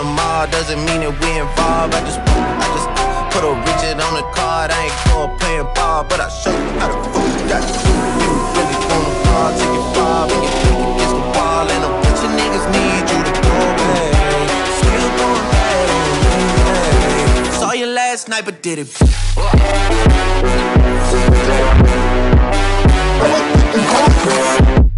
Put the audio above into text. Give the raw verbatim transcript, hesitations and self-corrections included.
the mall doesn't mean that we involved. I just, I just put a Richard on the card. I ain't going playing ball, but I show you how to fool. Got to do you really wanna fall, take it far when you think against the wall. And a bunch of niggas need you to go away. Still going bad on me. Saw you last night, but did it. Oh.